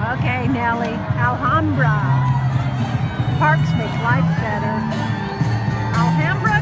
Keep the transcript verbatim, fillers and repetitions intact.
Okay, Nellie. Alhambra. Parks make life better. Alhambra